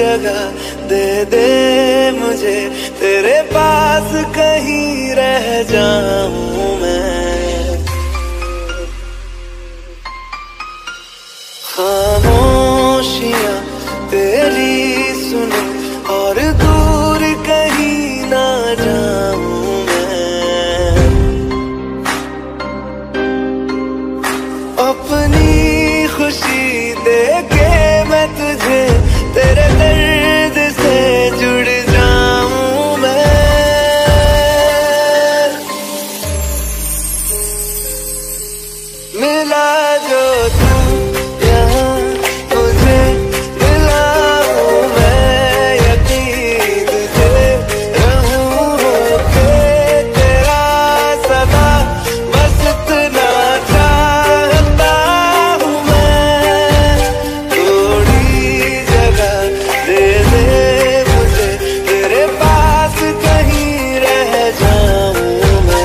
जगह दे दे मुझे, तेरे पास कहीं रह जाऊं मैं। खामोशियां तेरी सुनो और दूर कहीं ना जाऊं मैं। अपनी खुशी देके मैं तुझे तेरे दर्द से जुड़ जाऊं मैं। मिला जो तू यहाँ मुझे, मिला हूँ मैं यकीन तुझे, रहूं होके तेरा सदा, बस इतना चाहता हूँ मैं। थोड़ी जगह दे दे मुझे, तेरे पास कहीं रह जाऊं मैं।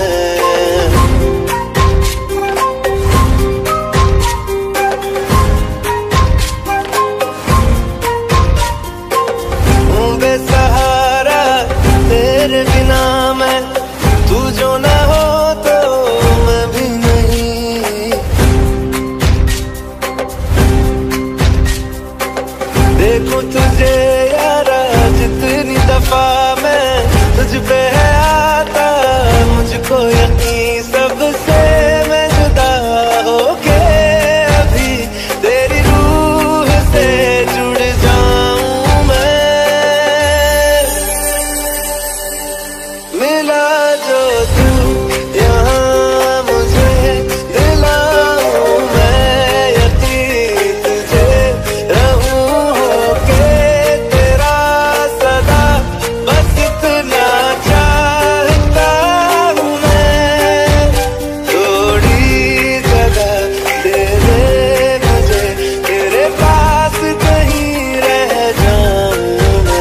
हूँ बेसहारा तेरे बिना मैं, तू जो ना हो तो मैं भी नहीं। देखूं तुझे यारा जितनी दफा मैं तुझ पे है आता, मुझको यकीन सबसे मैं जुदा होके अभी तेरी रूह से जुड़ जाऊं मैं। मिला जो तू यहाँ मुझे, दिलाऊं मैं यकीन तुझे, रहूं होके तेरा सदा, बस इतना चाहता हूँ मैं। थोड़ी जगह दे दे मुझे, तेरे पास कहीं रह जाऊं मैं।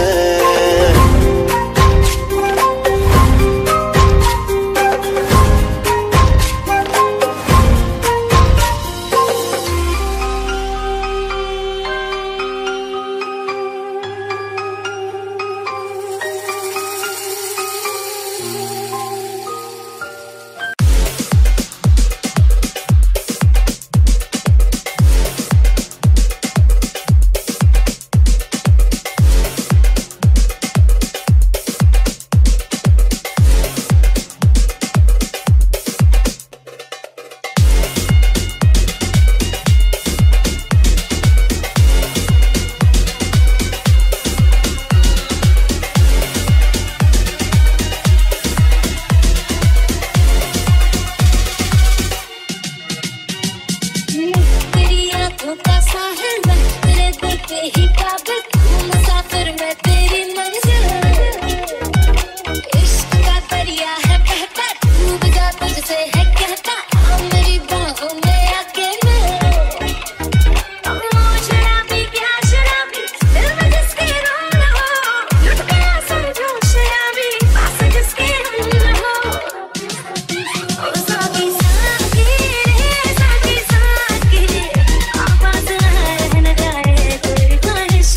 तेरी आंखों का साहिल मैं, तेरे दिल पे ही काबिल हूँ मुसाफिर मैं, तेरी मंजिल। इश्क का दरिया है बहता, डूब जा तुझसे है कहता, आ मेरी बाहों में आके मिल। शराबी क्या शराबी, दिल में जिसके रोग न हो, लुट गया समझो शराबी, पास जिसके हम न हो। ओ साकी साकी रे साकी साकी, आवाज आए न जाए कोई ख्वाहिश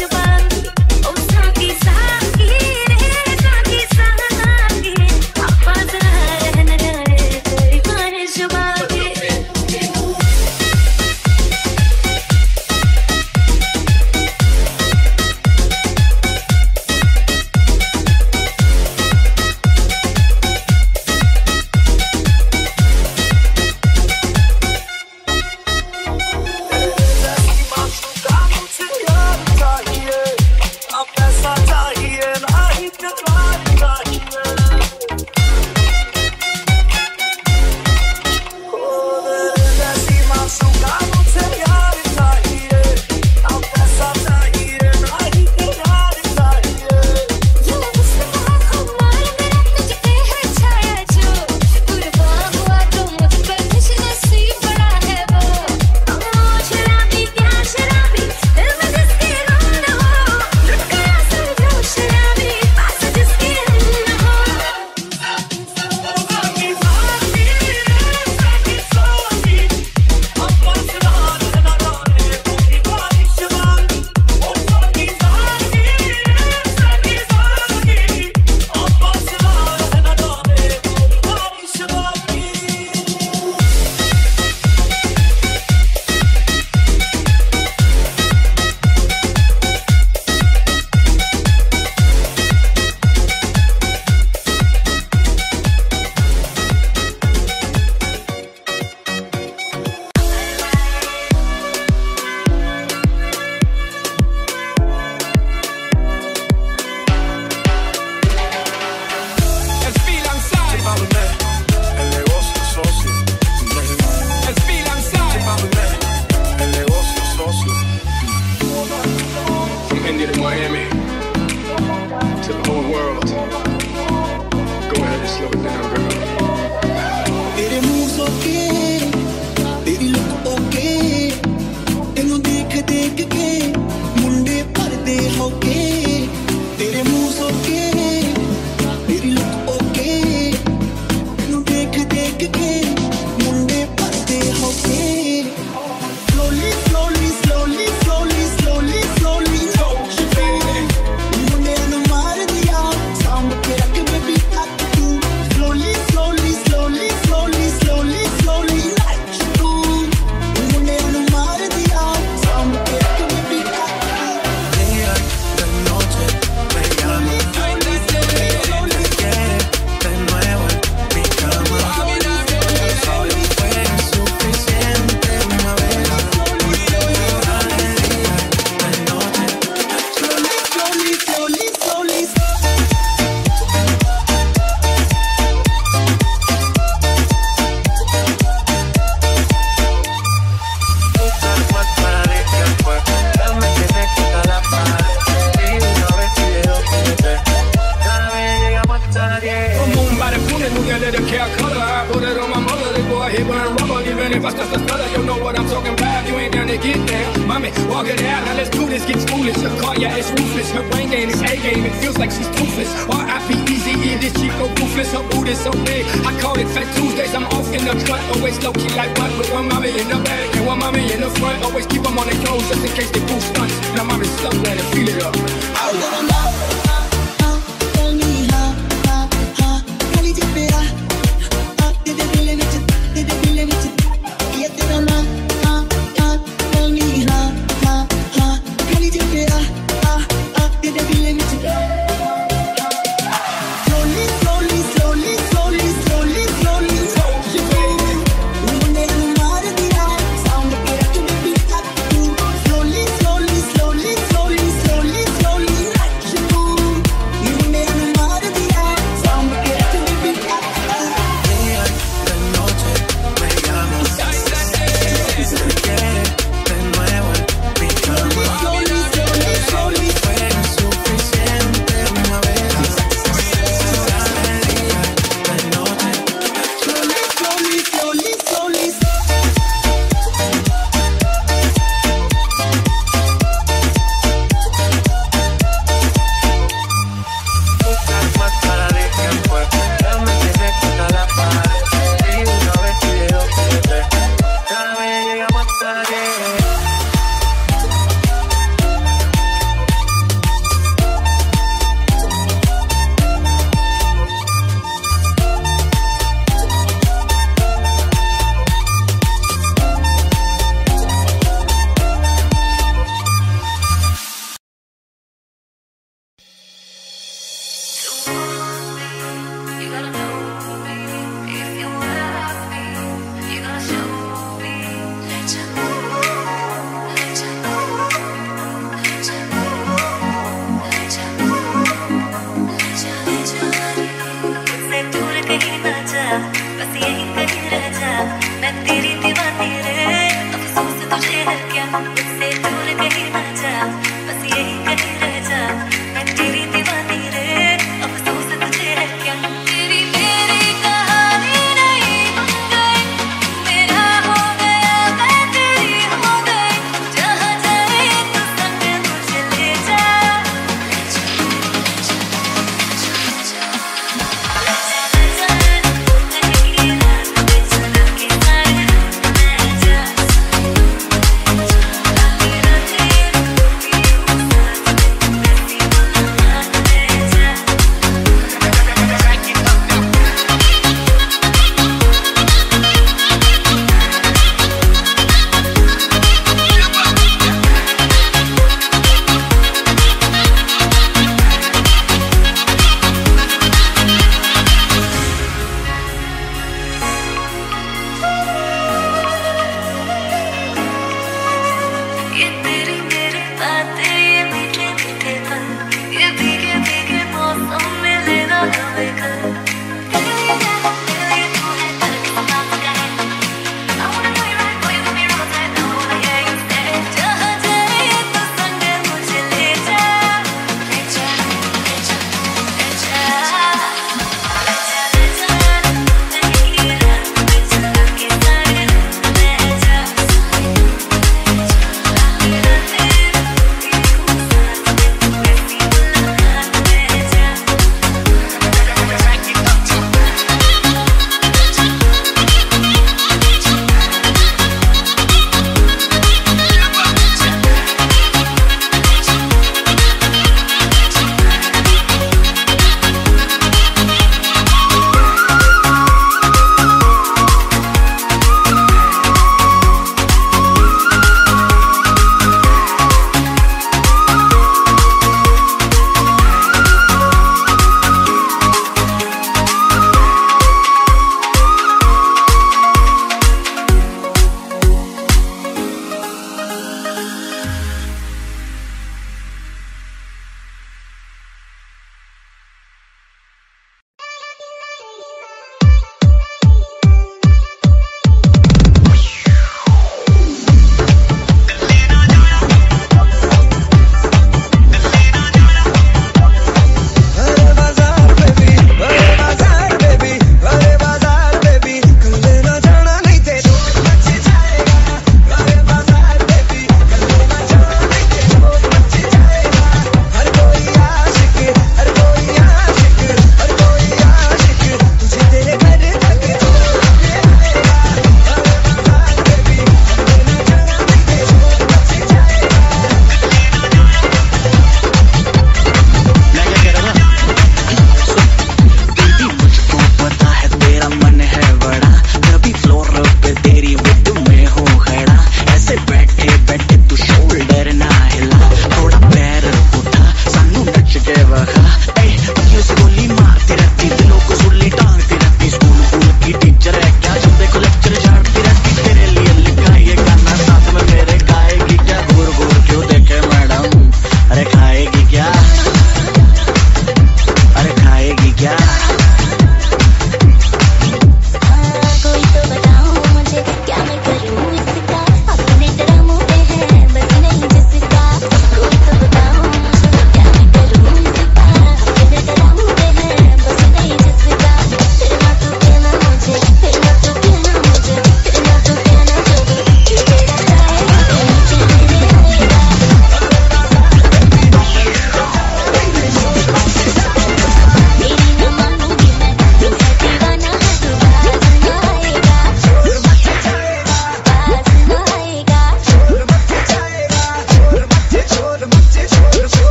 vomit. Walk it out, now let's do this, get foolish. Her car, yeah, it's ruthless. Her brain game is A game, it feels like she's toothless. R.I.P.E.Z.E. this cheap, go ruthless. Her boot is so big, I call it Fat Tuesdays. I'm off in the cut, always low key like what? With one mommy in the back and one mommy in the front. Always keep them on their toes just in case they pull stunts. Now mommy's stuck, let it feel it up.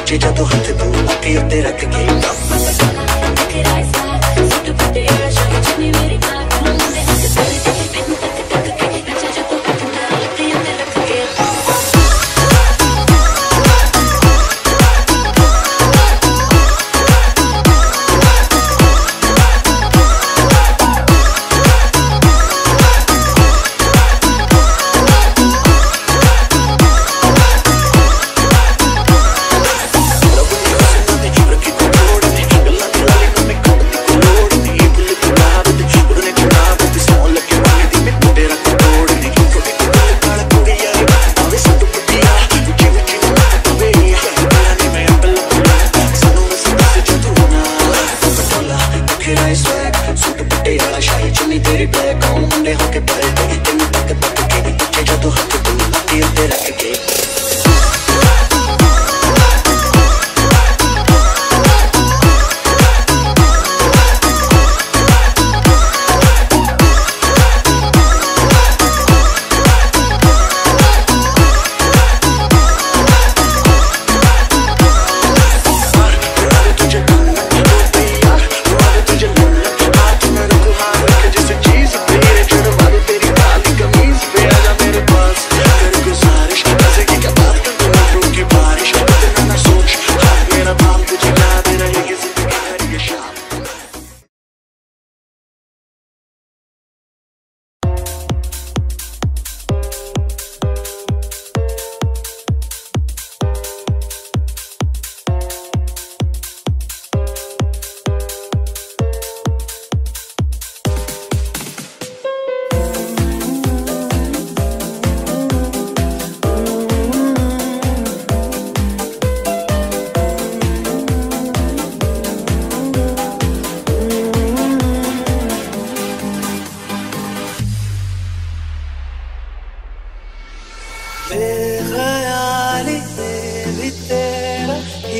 तुझे जदों हथ तू अखी उत्ते रख के बेख्याली में भी तेरा ही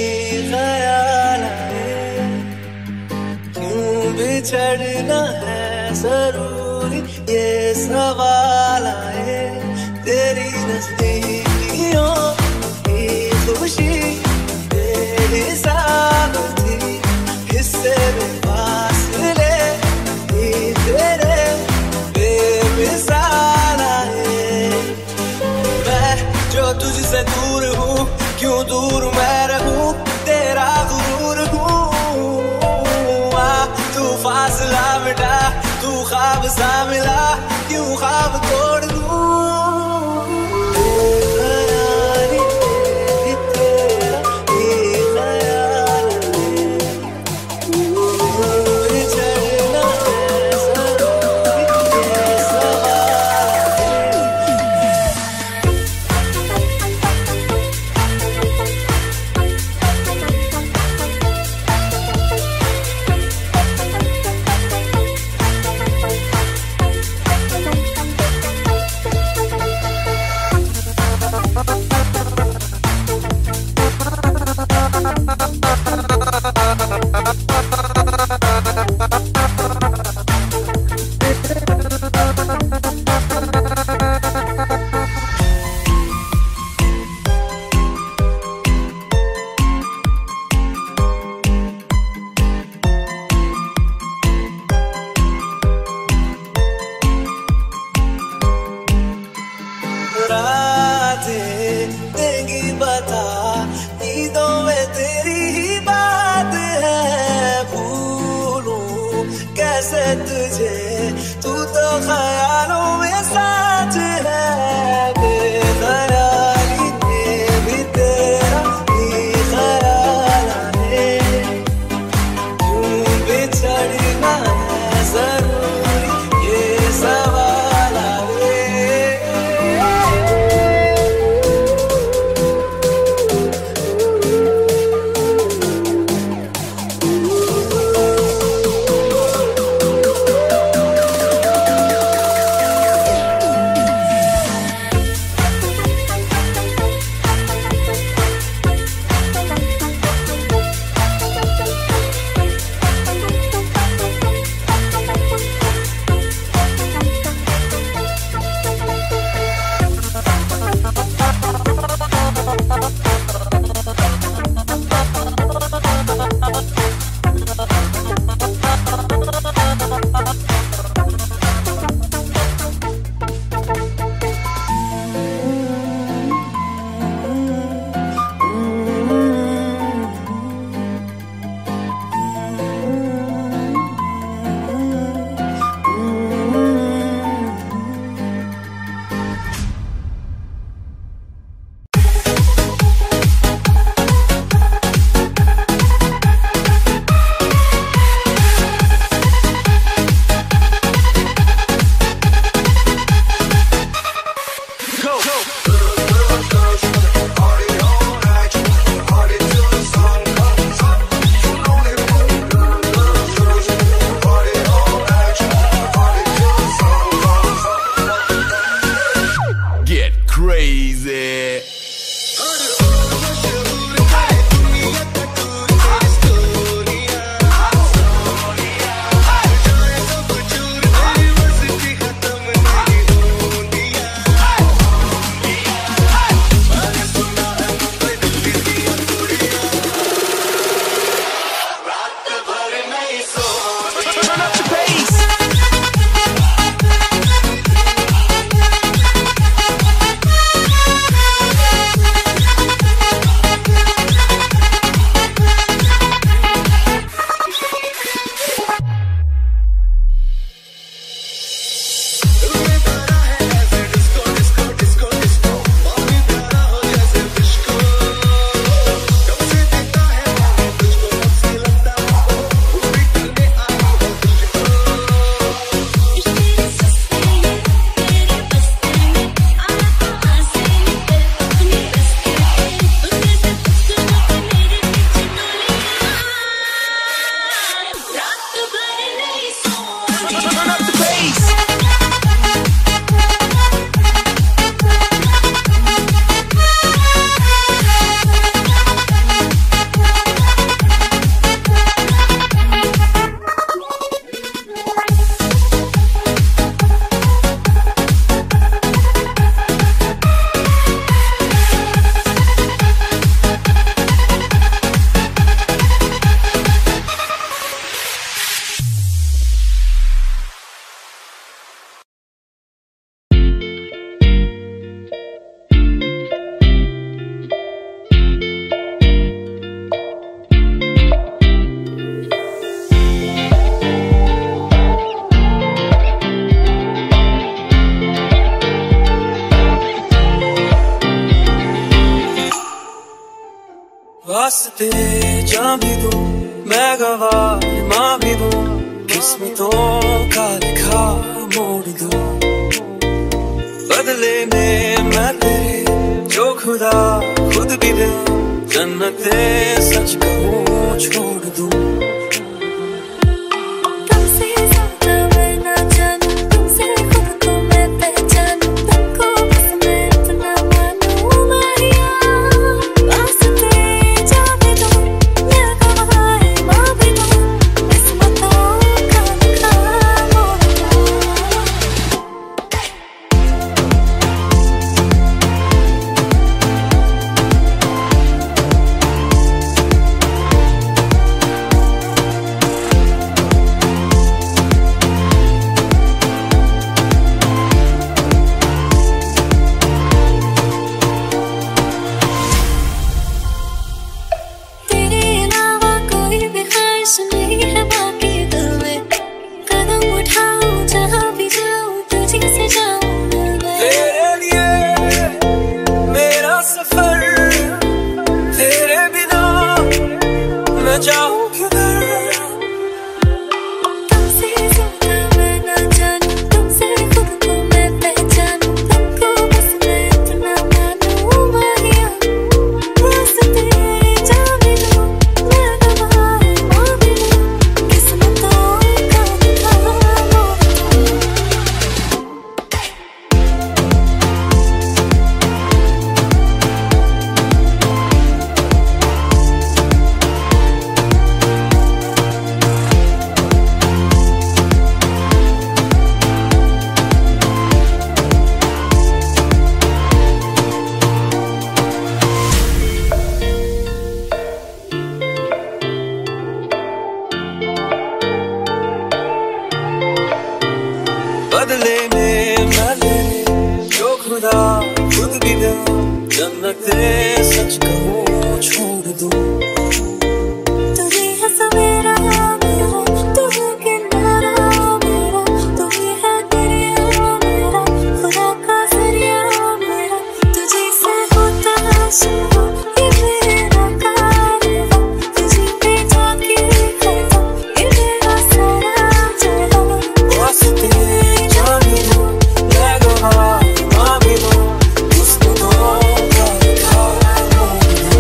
ख्याल आए, क्यों बिछड़ना है जरूरी ये सवाल आए। तेरी नजदीकियों की खुशी बेहिसाब थी, हिस्से में फासले ही तेरे बेमिसाल आए। मैं जो तुझसे दूर हूँ, क्यों दूर मैं रहूँ, तेरा गुरूर हूँ। तू फासला मिटा, तू ख्वाब सा मिला, क्यों ख्वाब तोड़ दूँ। बेख्याली में भी तेरा ही ख्याल वास्ते जान भी दूं, मैं गवाह मां भी दूं, किस्मतों का लिखा मोड़ दूं। बदले में मैं तेरे जो खुदा खुद भी दे, जन्नते सच कहूं छोड़ दूं। तुमसे ज्यादा मैं ना जानूं, तुमसे खुद को मैं पहचानूं, तुमको बस मैं इतना मानूं माहिया। वास्ते जान भी दूं, मैं गवाह मां भी दूं, किस्मतों का लिखा मोड़ दूं। तेरे अलावा कोई भी ख्वाहिश नहीं है बाकी दिल में, कदम उठाऊं जहाँ भी जाऊं तुझी से जाऊं मैं। तेरे लिए मेरा सफर, तेरे बिना मैं जाऊं किधर। तुमसे ज्यादा मैं ना जानूं, तुमसे खुद को मैं पहचानूं, तुमको बस मैं इतना मानूं माहिया। वास्ते जान भी दूं, मैं गवाह मां भी दूं, किस्मतों का लिखा मोड़ दूं। बदले में मैं तेरे जो खुदा खुद भी दे, जन्नते सच कहूं छोड़ दूं। तू ही है सवेरा मेरा, तू है किनारा मेरा, तू ही है दरिया मेरा, खुदा का जरिया मेरा। तुझे से होता शुरू ये मेरा कारवां, तुझी पे जाके खत्म ये मेरा सारा जहां। वास्ते जान भी दूं, मैं गवाह मां भी दूं, किस्मतों का लिखा मोड़ दूं।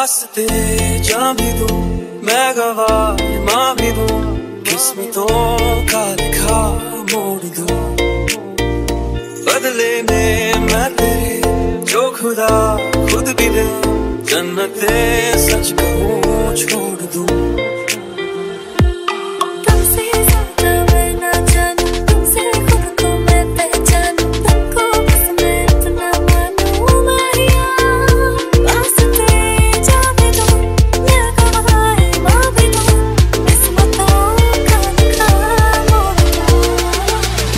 वास्ते जान भी दूं, मैं गवाह मां भी दूं, किस्मतों का लिखा मोड़ दूं। बदले में मैं तेरे जो खुदा खुद भी दे, जन्नते सच कहूँ छोड़ दूं। तुमसे ज्यादा मैं ना जानूं, तुमसे खुद को मैं पहचानूं, तुमको बस मैं इतना मानूं मारिया। वास्ते जान भी दूं, मैं गवाह मां भी दूं, किस्मतों का लिखा मोड़ दूं।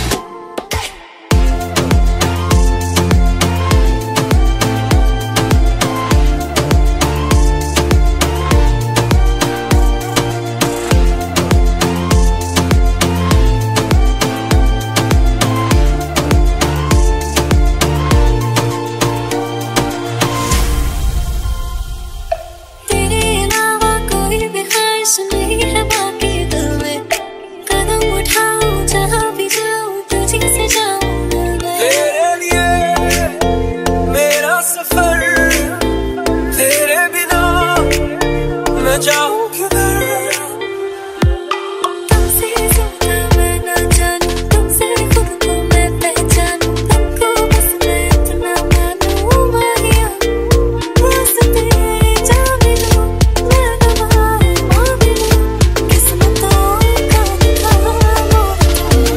तेरे अलावा कोई भी ख्वाहिश नहीं है बाकी दिल में, कदम उठाऊं जहाँ भी जाऊं तुझी से जाऊं मैं। तेरे लिए मेरा सफर, तेरे बिना मैं जाऊं किधर। तुमसे ज्यादा मैं ना जानूं, तुमसे खुद को मैं पहचानूं, तुमको बस मैं इतना मानूं मारिया। वास्ते जान भी दूं, मैं गवाह मां भी दूं, किस्मतों का लिखा मोड़ दूं।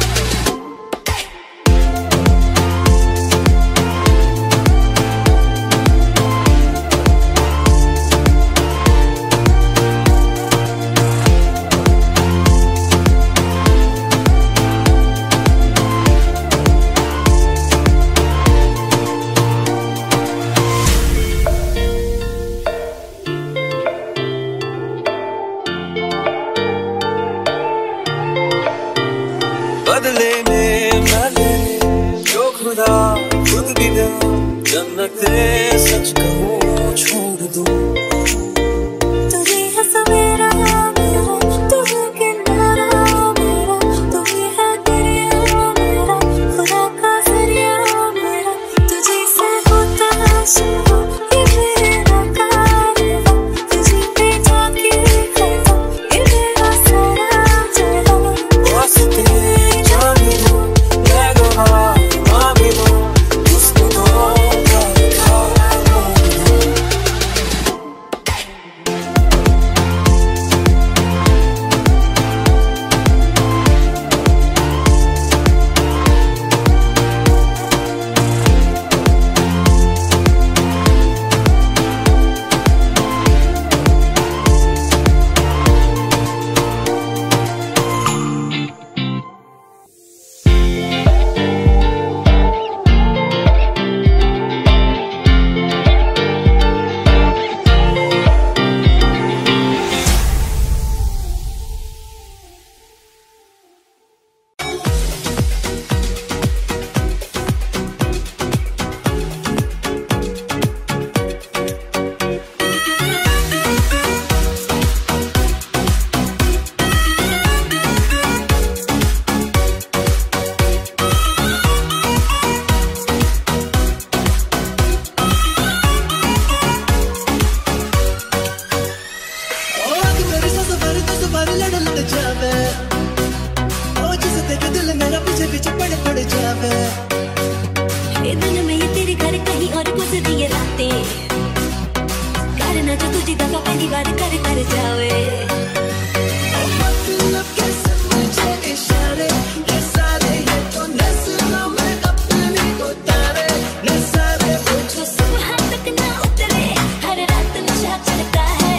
बदले में मैं तेरे जो खुदा खुद भी दे, जन्नते सच कहूँ छोड़ दूं। तुझे है सवेरा मेरा, तू है किनारा मेरा, तू ही है दरिया मेरा, खुदा का जरिया मेरा। तुझे से होता है शुरू ये मेरा कारवां, तुझे पे जाके खड़ा ये मेरा सारा जहां। वास्ते जान भी दूं, मैं गवाह मां भी दूं, किस्मतों का लिखा मोड़ दूं। ये दिन में ये तेरे घर कहीं और गुजरी ये रातें, करना जो तुझे दफा पहली बार कर जावे। जो सुबह तक ना उतरे, हर रात नशा चढ़ता है।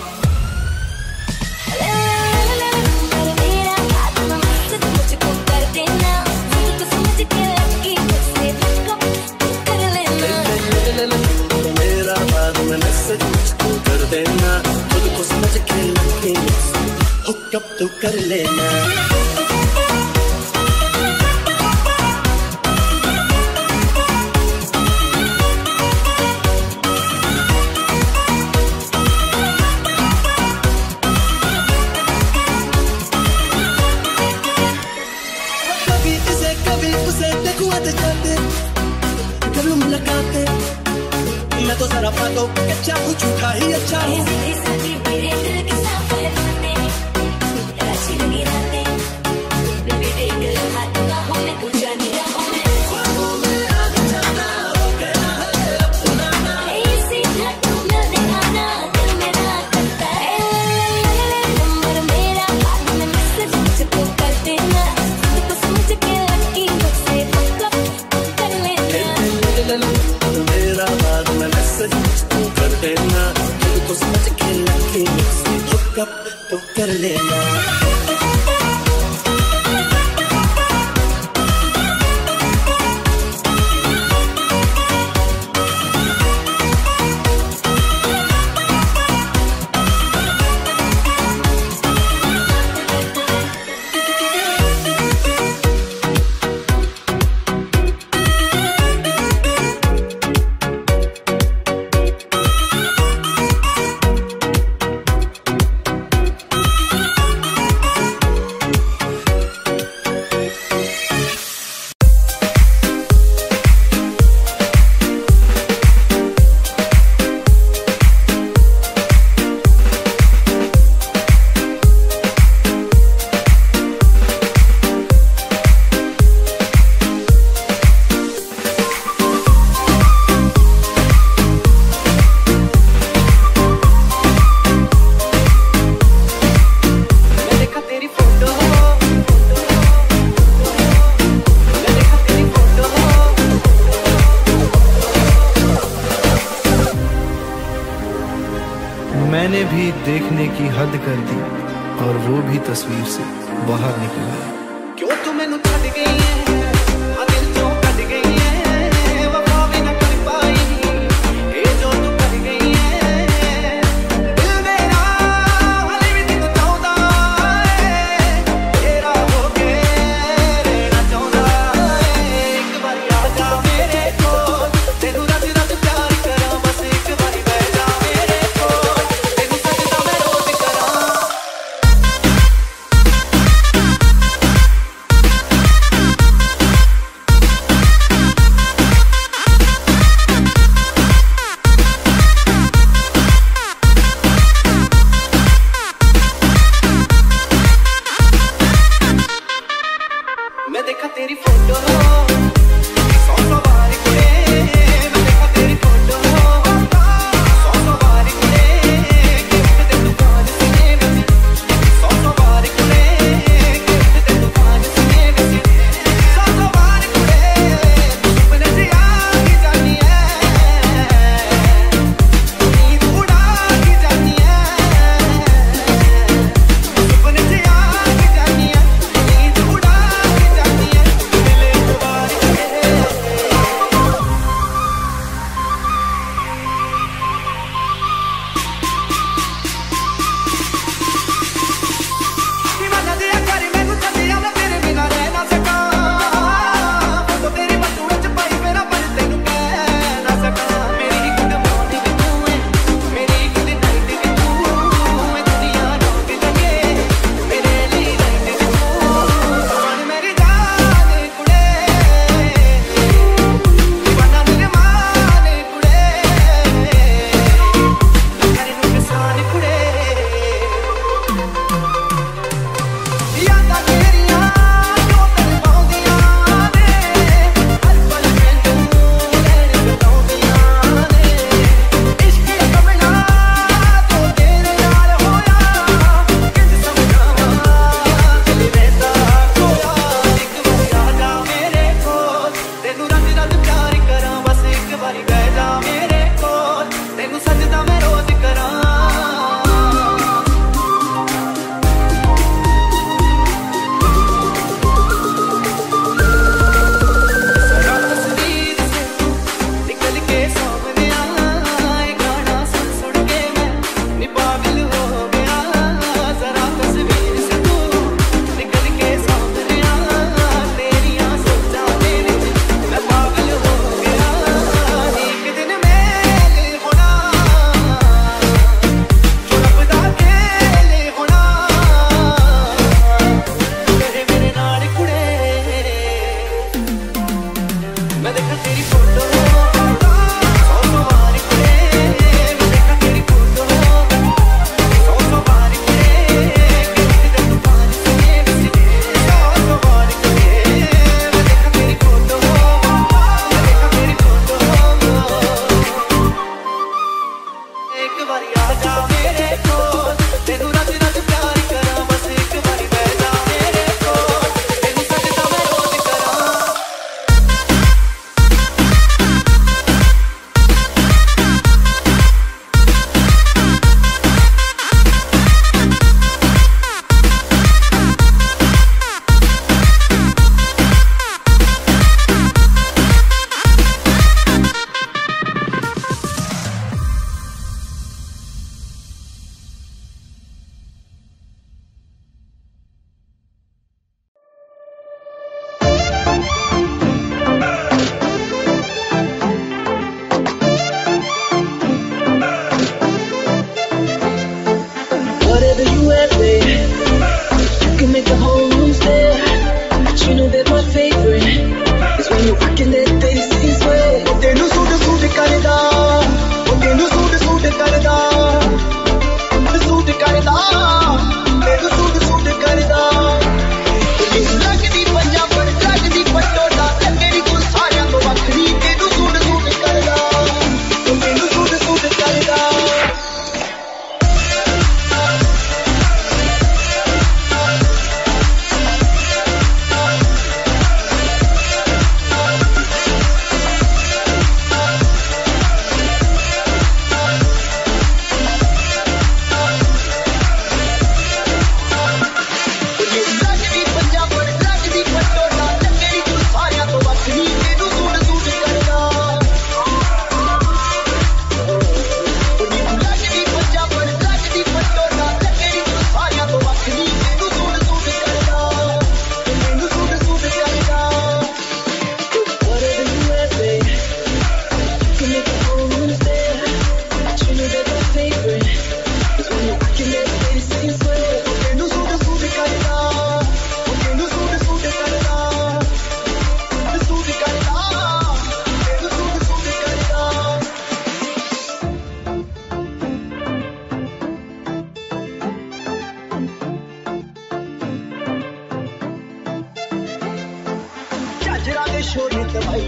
मेरा आत्मा मस्त मुझको कर देना, मुझको समझ के लगी मुझसे तुझको कर लेना। मेरा बात में सच मुझको कर देना, खुद को समझ के लगे हुक्म तू कर लेना। मैं तो जरा पागल कच्चा हूँ झूठा ही अच्छा हूँ मेरे दिल के साफ है बातें अच्छी लगी रातें बेबी देख लो हाथों का हूँ मैं कुछ जाने रहा हूँ मैं ख्वाबों में आग जाना हो गया है अपना ऐसी धड़कन में दिखाना दिल मेरा करता है नंबर मेरा हाथ में मैसेज मुझको कर देना तो समझ के लकी मुझसे पक्का कर लेना मेरा बाद में मैसेज मुझको कर देना तो समझ के लकी मुझसे पक्का तो कर लेना मैंने भी देखने की हद कर दी और वो भी तस्वीर से बाहर निकल गया क्यों तू मैनू छड़ गई है आ दिल चों कट गई है वफा भी ना कर पाई ये जो तू कर गई है दिल मेरा हले भी तेनू चाहता है तेरा हो के रहना चाहता है एक बार आ जा मेरे कोल तेनू रज रज प्यार करा बस एक बार बह जा मेरे कोल तेनू सजदा मैं रोज करा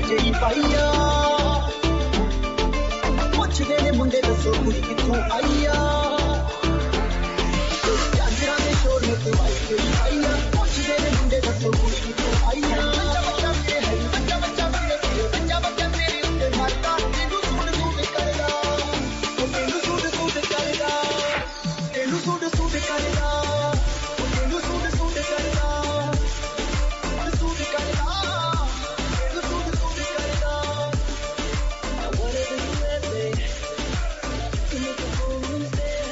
जेही पाइया पुछदे ने मुंडे दसो कुड़ी कित्थों आईया चांदरा दे शोर में तू आई जेही पाइया पुछदे ने मुंडे दसो कुड़ी कित्थों आईया बच्चा मेरे है बच्चा मेरे बच्चा मेरे उत्ते मरदा तेनू सूट सूट करदा तेनू सूट सूट करदा तेनू सूट सूट करदा तेनू सूट सूट करदा सूट करदा तेनू सूट सूट करदा I wanted to do it, you make a fool of me.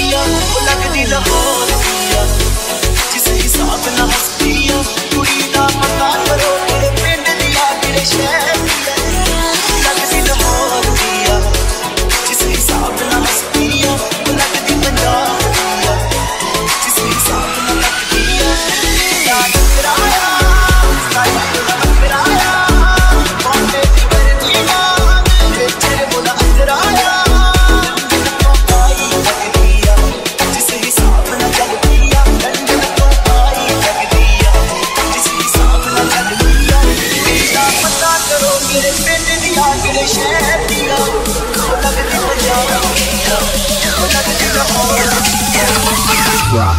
दिया वो लगदी लाहौर दिया जिस हिसाब ना हंस दिया कुड़ी दा पता करो तेरे पिंड दिया तेरे शहर दिया लगदी लाहौर दिया जिस हिसाब ना हंस दिया वो लगदी पंजाब दिया जिस हिसाब ना लग दिया याद कराया स्टाइल कराया बॉम्बे दी बरनीला तेरे बोला अंदराया शहर दिया लगदी पंजाब दिया लगदी लाहौर दिया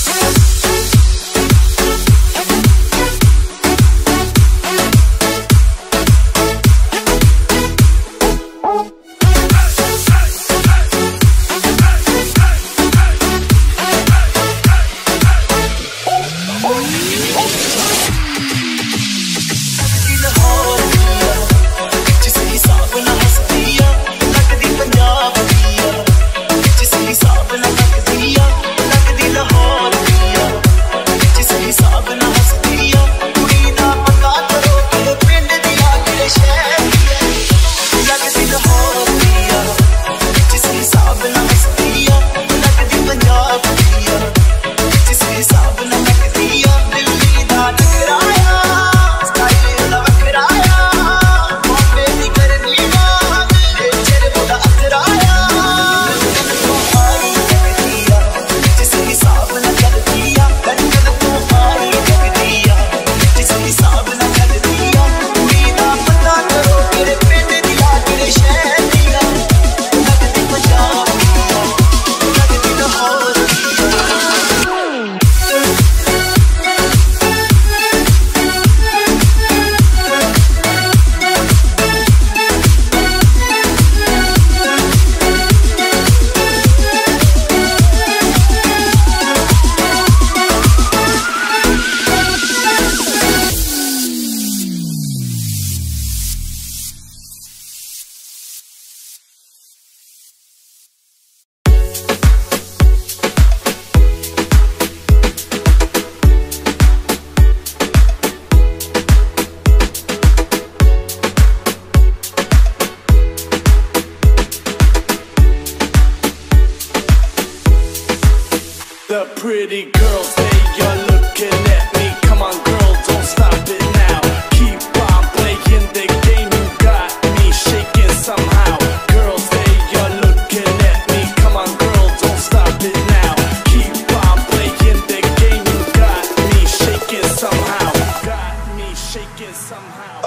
The pretty girls, they are looking at me. Come on, girl, don't stop it now. Keep on playing the game, you got me shaking somehow. Girls, they are looking at me. Come on, girl, don't stop it now. Keep on playing the game, you got me shaking somehow. Got me shaking somehow.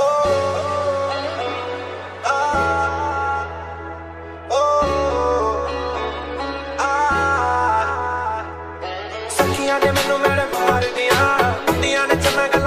सखियां ने मैनू madam मार दिया ने चन्ना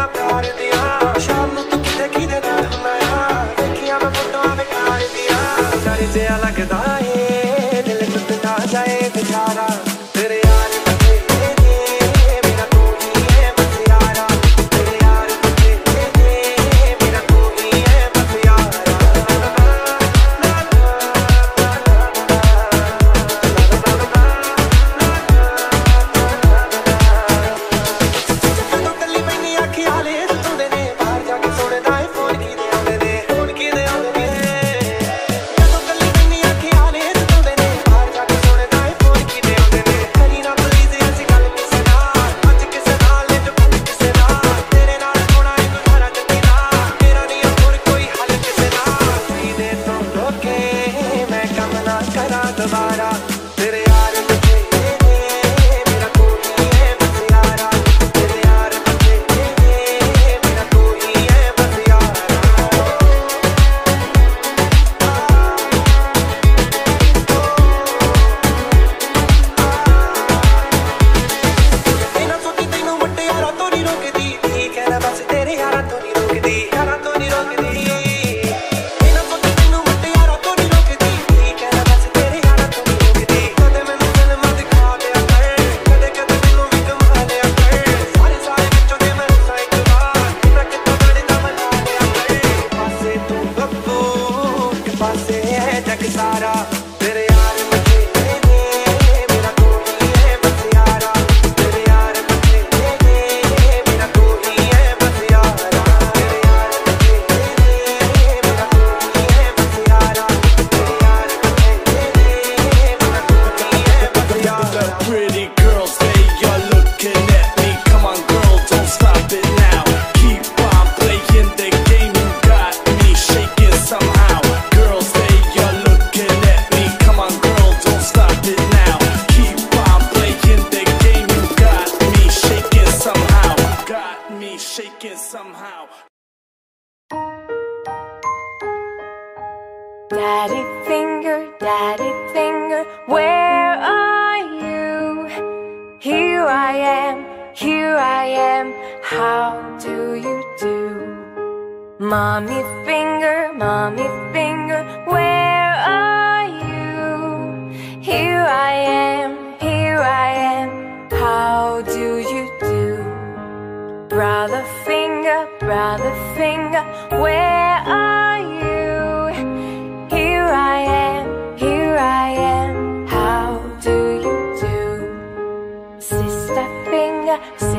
Daddy finger, where are you? Here I am, how do you do? Mommy finger, where are you? Here I am, how do you do? Brother finger, where are you? Here I am, how do you do? Sister finger,